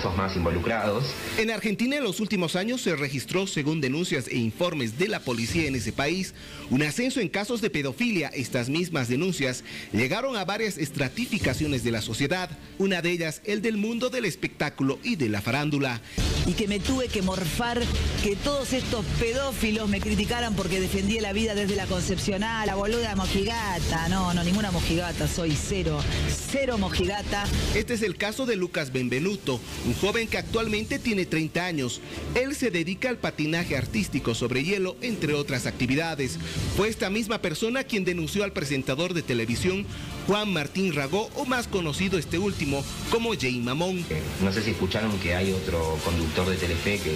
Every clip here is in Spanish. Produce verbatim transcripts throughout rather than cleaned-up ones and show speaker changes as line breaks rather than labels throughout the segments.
famosos más involucrados.
En Argentina en los últimos años se registró, según denuncias e informes de la policía en ese país, un ascenso en casos de pedofilia. Estas mismas denuncias llegaron a varias estratificaciones de la sociedad, una de ellas el del mundo del espectáculo y de la farándula.
Y que me tuve que morfar que todos estos pedófilos me criticaran porque defendí la vida desde la concepción. Ah, la boluda mojigata. No, no, ninguna mojigata, soy cero, cero mojigata.
Este es el caso de Lucas Benvenuto, un joven que actualmente tiene treinta años. Él se dedica al patinaje artístico sobre hielo, entre otras actividades. Fue esta misma persona quien denunció al presentador de televisión Juan Martín Ragó, o más conocido este último como Jay Mamón.
No sé si escucharon que hay otro conductor de Telefe que,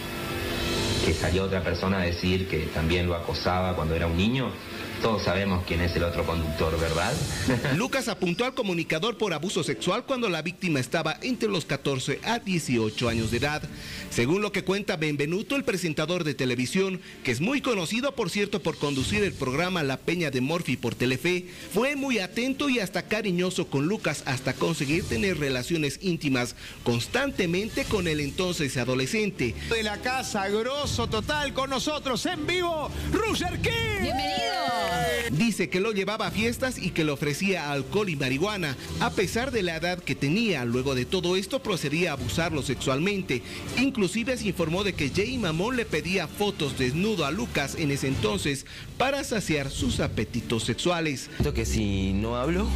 que salió otra persona a decir que también lo acosaba cuando era un niño. Todos sabemos quién es el otro conductor, ¿verdad?
Lucas apuntó al comunicador por abuso sexual cuando la víctima estaba entre los catorce a dieciocho años de edad. Según lo que cuenta Benvenuto, el presentador de televisión, que es muy conocido, por cierto, por conducir el programa La Peña de Morphy por Telefe, fue muy atento y hasta cariñoso con Lucas hasta conseguir tener relaciones íntimas constantemente con el entonces adolescente.
De la casa, grosso total, con nosotros en vivo, Roger King.
¡Bienvenido!
Dice que lo llevaba a fiestas y que le ofrecía alcohol y marihuana. A pesar de la edad que tenía, luego de todo esto procedía a abusarlo sexualmente. Inclusive se informó de que Jay Mamón le pedía fotos desnudo a Lucas en ese entonces para saciar sus apetitos sexuales.
Siento que si no hablo,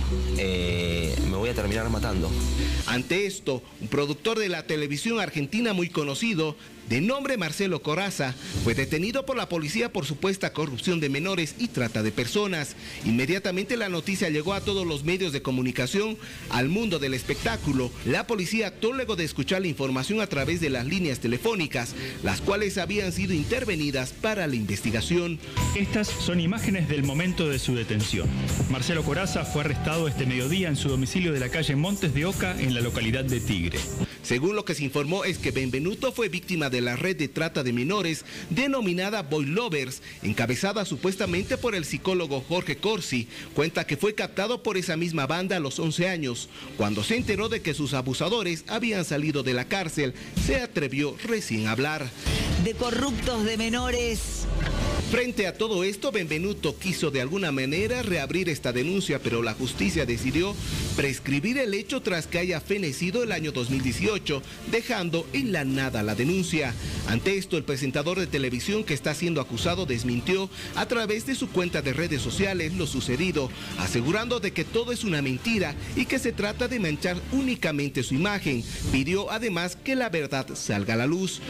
eh, me voy a terminar matando.
Ante esto, un productor de la televisión argentina muy conocido, de nombre Marcelo Corazza, fue detenido por la policía por supuesta corrupción de menores y trata de personas. Inmediatamente la noticia llegó a todos los medios de comunicación, al mundo del espectáculo. La policía actuó luego de escuchar la información a través de las líneas telefónicas, las cuales habían sido intervenidas para la investigación.
Estas son imágenes del momento de su detención. Marcelo Corazza fue arrestado este mediodía en su domicilio de la calle Montes de Oca, en la localidad de Tigre.
Según lo que se informó es que Benvenuto fue víctima de la red de trata de menores denominada Boy Lovers, encabezada supuestamente por el psicólogo Jorge Corsi. Cuenta que fue captado por esa misma banda a los once años. Cuando se enteró de que sus abusadores habían salido de la cárcel, se atrevió recién a hablar.
De corruptos de menores.
Frente a todo esto, Benvenuto quiso de alguna manera reabrir esta denuncia, pero la justicia decidió prescribir el hecho tras que haya fenecido el año dos mil dieciocho, dejando en la nada la denuncia. Ante esto, el presentador de televisión que está siendo acusado desmintió a través de su cuenta de redes sociales lo sucedido, asegurando de que todo es una mentira y que se trata de manchar únicamente su imagen. Pidió además que la verdad salga a la luz.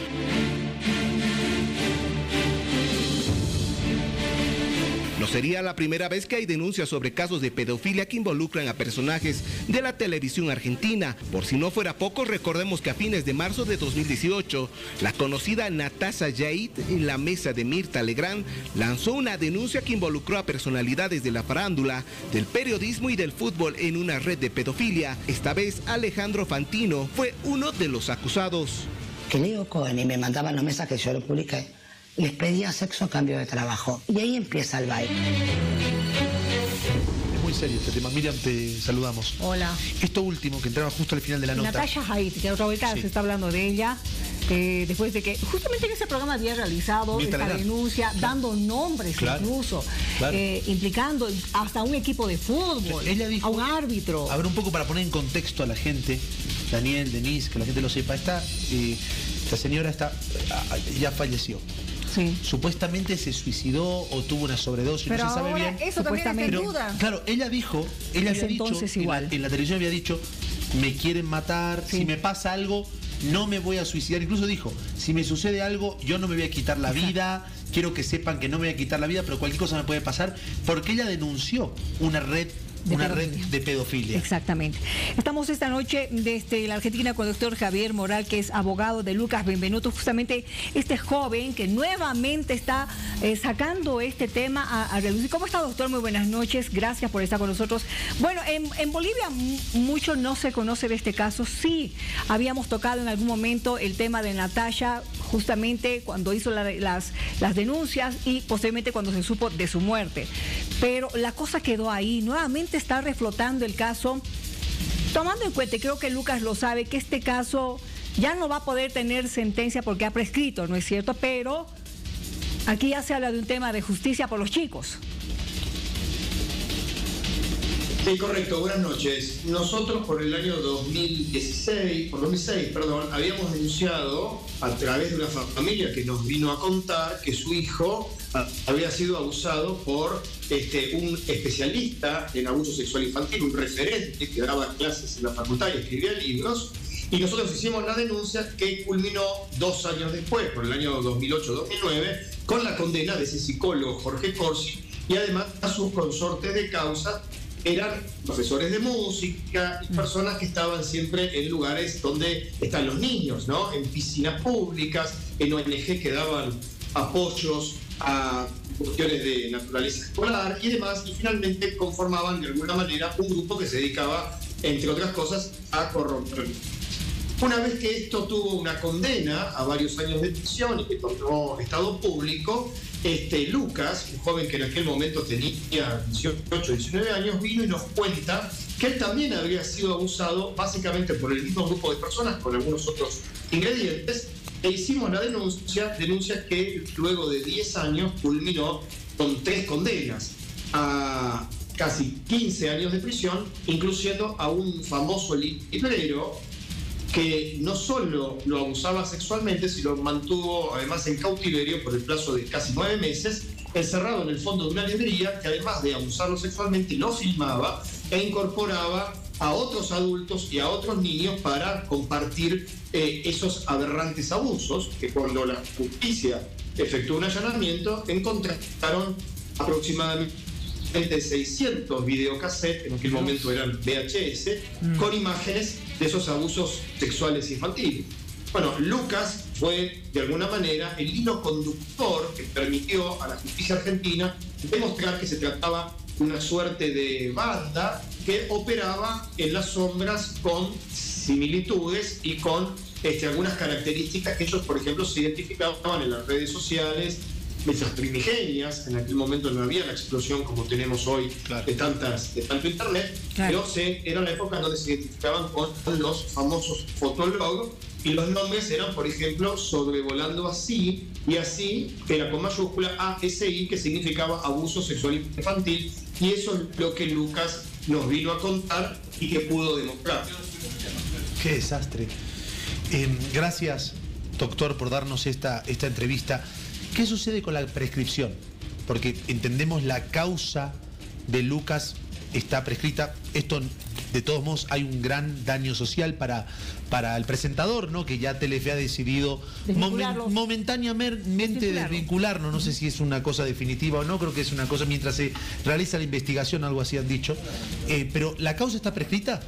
No sería la primera vez que hay denuncias sobre casos de pedofilia que involucran a personajes de la televisión argentina. Por si no fuera poco, recordemos que a fines de marzo de dos mil dieciocho, la conocida Natasha Yait, en la mesa de Mirta Legrand, lanzó una denuncia que involucró a personalidades de la farándula, del periodismo y del fútbol en una red de pedofilia. Esta vez Alejandro Fantino fue uno de los acusados.
Que Leo Cohen y me mandaban los mensajes, yo lo publiqué, les pedía sexo a cambio de trabajo. Y ahí empieza el baile.
Es muy serio este tema. Miriam, te saludamos.
Hola.
Esto último, que entraba justo al final de la nota.
Natasha Haidt, que otra vez sí. Se está hablando de ella. Eh, después de que justamente en ese programa había realizado Mirta esta Legrand. denuncia, claro. dando nombres claro. incluso, claro. Eh, implicando hasta un equipo de fútbol, ella dijo, a un árbitro.
A ver, un poco para poner en contexto a la gente, Daniel, Denise, que la gente lo sepa, esta, eh, esta señora está, ya falleció.
Sí.
Supuestamente se suicidó o tuvo una sobredosis,
pero
no se sabe bien.
Eso también está en duda.
Claro, ella dijo, ella había dicho,
igual.
En, la, en la televisión había dicho, me quieren matar, sí. si me pasa algo, no me voy a suicidar. Incluso dijo, si me sucede algo, yo no me voy a quitar la Exacto. vida, quiero que sepan que no me voy a quitar la vida, pero cualquier cosa me puede pasar, porque ella denunció una red De una pedofilia. red de pedofilia.
Exactamente. Estamos esta noche desde la Argentina con el doctor Javier Moral, que es abogado de Lucas Benvenuto, justamente este joven que nuevamente está eh, sacando este tema a, a relucir. ¿Cómo está, doctor? Muy buenas noches, gracias por estar con nosotros. Bueno, en, en Bolivia mucho no se conoce de este caso. Sí, habíamos tocado en algún momento el tema de Natasha, justamente cuando hizo la, las, las denuncias y posteriormente cuando se supo de su muerte. Pero la cosa quedó ahí, nuevamente está reflotando el caso, tomando en cuenta, creo que Lucas lo sabe, que este caso ya no va a poder tener sentencia porque ha prescrito, ¿no es cierto? Pero aquí ya se habla de un tema de justicia por los chicos.
Sí, correcto. Buenas noches. Nosotros por el año dos mil dieciséis, por dos mil seis, perdón, habíamos denunciado a través de una familia que nos vino a contar que su hijo había sido abusado por este, un especialista en abuso sexual infantil, un referente que daba clases en la facultad y escribía libros. Y nosotros hicimos la denuncia que culminó dos años después, por el año dos mil ocho dos mil nueve, con la condena de ese psicólogo Jorge Corsi, y además a sus consortes de causa eran profesores de música y personas que estaban siempre en lugares donde están los niños, ¿no? En piscinas públicas, en O N G que daban apoyos a cuestiones de naturaleza escolar y demás, y finalmente conformaban de alguna manera un grupo que se dedicaba, entre otras cosas, a corromper. Una vez que esto tuvo una condena a varios años de prisión y que tomó estado público, este, Lucas, un joven que en aquel momento tenía dieciocho, diecinueve años, vino y nos cuenta que él también habría sido abusado básicamente por el mismo grupo de personas, con algunos otros ingredientes, e hicimos la denuncia, denuncia que luego de diez años culminó con tres condenas a casi quince años de prisión, incluyendo a un famoso librero que no solo lo abusaba sexualmente, sino lo mantuvo además en cautiverio por el plazo de casi nueve meses, encerrado en el fondo de una librería, que además de abusarlo sexualmente, lo filmaba e incorporaba a otros adultos y a otros niños para compartir eh, esos aberrantes abusos, que cuando la justicia efectuó un allanamiento, encontraron aproximadamente seiscientos videocassettes, en aquel momento eran V H S, mm. con imágenes de esos abusos sexuales infantiles. Bueno, Lucas fue, de alguna manera, el hilo conductor que permitió a la justicia argentina demostrar que se trataba de una suerte de banda que operaba en las sombras con similitudes y con este, algunas características que ellos, por ejemplo, se identificaban en las redes sociales, esas primigenias. En aquel momento no había la explosión como tenemos hoy, claro, de tantas de tanto internet, claro, pero se, era la época donde se identificaban con los famosos fotolog, y los nombres eran, por ejemplo, Sobrevolando Así, y Así, que era con mayúscula A S I, que significaba abuso sexual infantil, y eso es lo que Lucas nos vino a contar y que pudo demostrar.
Qué desastre. Eh, gracias, doctor, por darnos esta, esta entrevista. ¿Qué sucede con la prescripción? Porque entendemos la causa de Lucas está prescrita. Esto, de todos modos, hay un gran daño social para, para el presentador, ¿no? Que ya Telefe ha decidido momen, momentáneamente desvincularlo. desvincularnos. No sé si es una cosa definitiva o no, creo que es una cosa mientras se realiza la investigación, algo así han dicho. Eh, pero, ¿la causa está prescrita?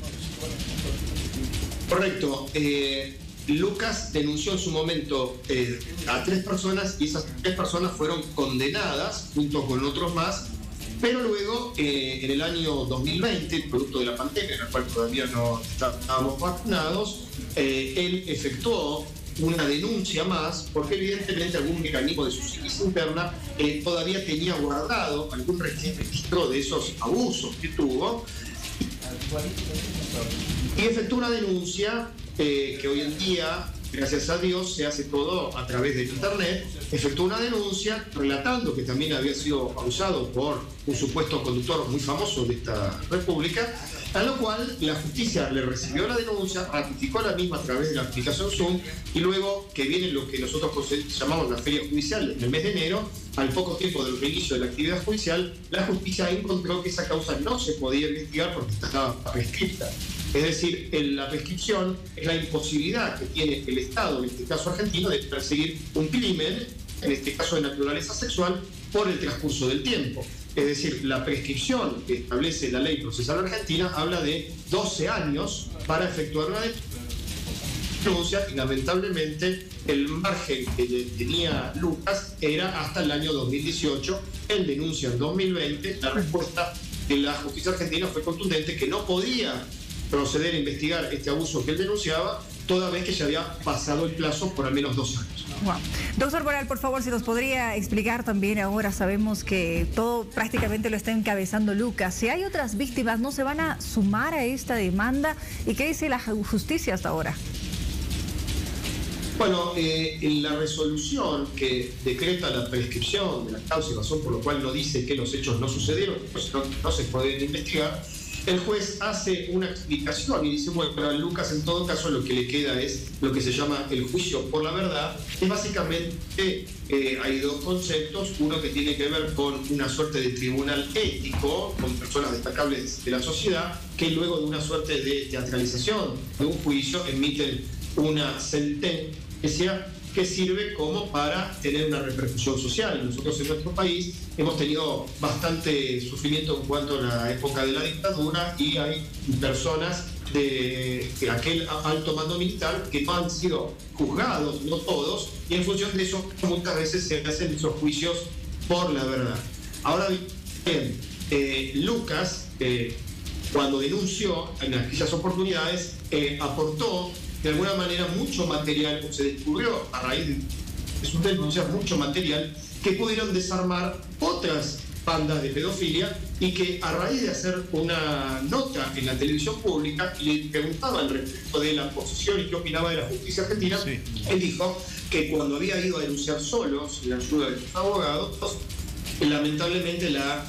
Correcto. Eh... Lucas denunció en su momento eh, a tres personas y esas tres personas fueron condenadas junto con otros más, pero luego eh, en el año dos mil veinte, producto de la pandemia en la cual todavía no estábamos vacunados, eh, él efectuó una denuncia más porque evidentemente algún mecanismo de su psiquis interna eh, todavía tenía guardado algún registro de esos abusos que tuvo y efectuó una denuncia Eh, que hoy en día, gracias a Dios, se hace todo a través del internet. Efectuó una denuncia relatando que también había sido abusado por un supuesto conductor muy famoso de esta república, a lo cual la justicia le recibió la denuncia, ratificó la misma a través de la aplicación Zoom, y luego que viene lo que nosotros llamamos la feria judicial en el mes de enero, al poco tiempo del reinicio de la actividad judicial, la justicia encontró que esa causa no se podía investigar porque estaba prescripta. Es decir, en la prescripción es la imposibilidad que tiene el Estado, en este caso argentino, de perseguir un crimen, en este caso de naturaleza sexual, por el transcurso del tiempo. Es decir, la prescripción que establece la ley procesal argentina habla de doce años para efectuar una denuncia, y lamentablemente el margen que tenía Lucas era hasta el año dos mil dieciocho. Él denuncia en dos mil veinte. La respuesta de la justicia argentina fue contundente, que no podía proceder a investigar este abuso que él denunciaba, toda vez que ya había pasado el plazo por al menos dos años.
Wow. Doctor Moral, por favor, si nos podría explicar también, ahora sabemos que todo prácticamente lo está encabezando Lucas. Si hay otras víctimas, ¿no se van a sumar a esta demanda? ¿Y qué dice la justicia hasta ahora?
Bueno, eh, en la resolución que decreta la prescripción de la causa y razón por lo cual no dice que los hechos no sucedieron, pues no, no se pueden investigar, el juez hace una explicación y dice, bueno, a Lucas en todo caso lo que le queda es lo que se llama el juicio por la verdad, y básicamente eh, hay dos conceptos, uno que tiene que ver con una suerte de tribunal ético, con personas destacables de la sociedad, que luego de una suerte de teatralización de un juicio emiten una sentencia que sirve como para tener una repercusión social. Nosotros en nuestro país hemos tenido bastante sufrimiento en cuanto a la época de la dictadura y hay personas de, de aquel alto mando militar que no han sido juzgados, no todos, y en función de eso muchas veces se hacen esos juicios por la verdad. Ahora bien, eh, Lucas, eh, cuando denunció en aquellas oportunidades, eh, aportó de alguna manera mucho material, se descubrió a raíz de sus denuncias mucho material que pudieron desarmar otras bandas de pedofilia y que a raíz de hacer una nota en la televisión pública le preguntaban respecto de la posición y qué opinaba de la justicia argentina, sí. Él dijo que cuando había ido a denunciar solo, sin la ayuda de sus abogados, lamentablemente la,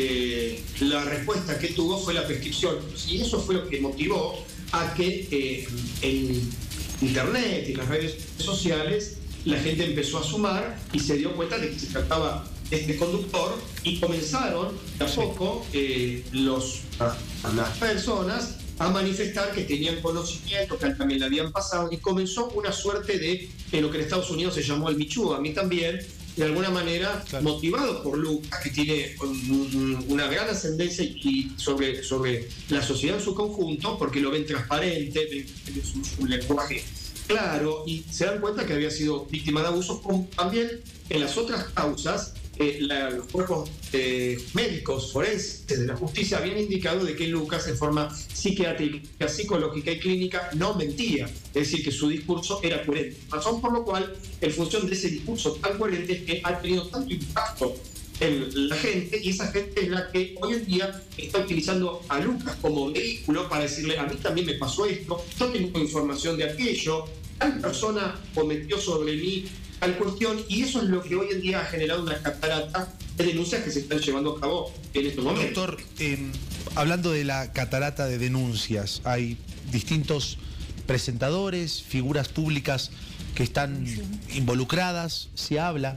eh, la respuesta que tuvo fue la prescripción. Y eso fue lo que motivó a que eh, en internet y las redes sociales la gente empezó a sumar y se dio cuenta de que se trataba de este conductor y comenzaron de a poco eh, los, las personas a manifestar que tenían conocimiento, que también le habían pasado, y comenzó una suerte de, en lo que en Estados Unidos se llamó el Me Too, a mí también, de alguna manera, claro, motivado por Lucas, que tiene un, una gran ascendencia y sobre, sobre la sociedad en su conjunto, porque lo ven transparente, ven su, un lenguaje claro, y se dan cuenta que había sido víctima de abusos, como también en las otras causas. Eh, la, los cuerpos eh, médicos forenses de la justicia habían indicado de que Lucas, en forma psiquiátrica, psicológica y clínica, no mentía, es decir, que su discurso era coherente. Razón por lo cual, en función de ese discurso tan coherente, es que ha tenido tanto impacto en la gente, y esa gente es la que hoy en día está utilizando a Lucas como vehículo para decirle: a mí también me pasó esto, yo tengo información de aquello, tal persona cometió sobre mí tal cuestión, y eso es lo que hoy en día ha generado una catarata de denuncias que se están llevando a cabo en estos momentos.
Doctor, eh, hablando de la catarata de denuncias, hay distintos presentadores, figuras públicas que están involucradas, se habla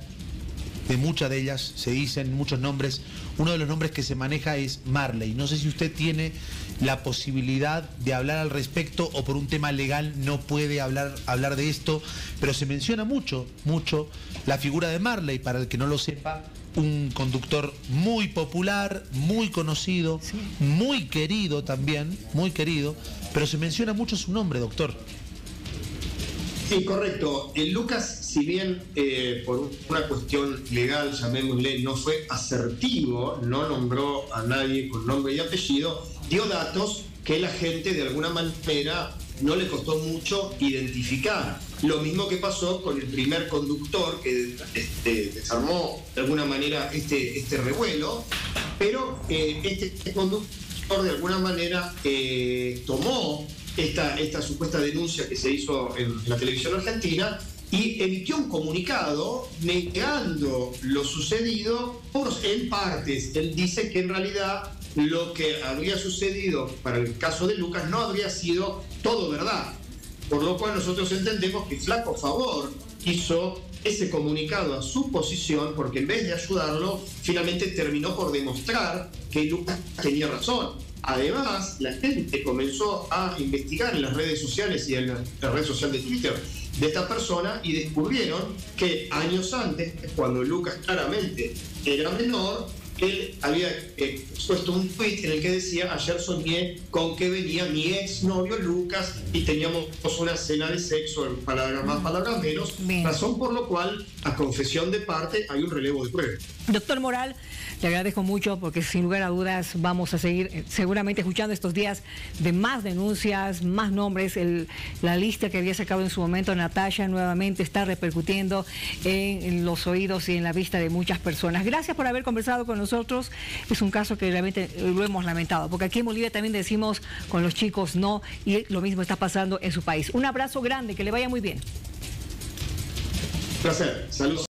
de muchas de ellas, se dicen muchos nombres. Uno de los nombres que se maneja es Marley. No sé si usted tiene la posibilidad de hablar al respecto o por un tema legal no puede hablar, hablar de esto, pero se menciona mucho, mucho la figura de Marley, para el que no lo sepa, un conductor muy popular, muy conocido, sí, muy querido también, muy querido, pero se menciona mucho su nombre, doctor.
Sí, correcto. El Lucas, si bien eh, por una cuestión legal, llamémosle, no fue asertivo, no nombró a nadie con nombre y apellido, dio datos que la gente de alguna manera no le costó mucho identificar. Lo mismo que pasó con el primer conductor que este, desarmó de alguna manera este, este revuelo, pero eh, este conductor de alguna manera eh, tomó Esta, esta supuesta denuncia que se hizo en la televisión argentina y emitió un comunicado negando lo sucedido por, en partes. Él dice que en realidad lo que habría sucedido para el caso de Lucas no habría sido todo verdad, por lo cual nosotros entendemos que flaco favor hizo ese comunicado a su posición, porque en vez de ayudarlo, finalmente terminó por demostrar que Lucas tenía razón. Además, la gente comenzó a investigar en las redes sociales y en la, la red social de Twitter de esta persona y descubrieron que años antes, cuando Lucas claramente era menor, él había eh, puesto un tweet en el que decía: ayer soñé con que venía mi exnovio Lucas y teníamos una cena de sexo, en palabras más, palabras menos. Bien. Razón por lo cual, a confesión de parte, hay un relevo de prueba.
Doctor Moral, le agradezco mucho porque sin lugar a dudas vamos a seguir eh, seguramente escuchando estos días de más denuncias, más nombres. El, la lista que había sacado en su momento Natalia nuevamente está repercutiendo en, en los oídos y en la vista de muchas personas. Gracias por haber conversado con nosotros. Es un caso que realmente lo hemos lamentado, porque aquí en Bolivia también decimos con los chicos no, y lo mismo está pasando en su país. Un abrazo grande, que le vaya muy bien.
Placer. Saludos.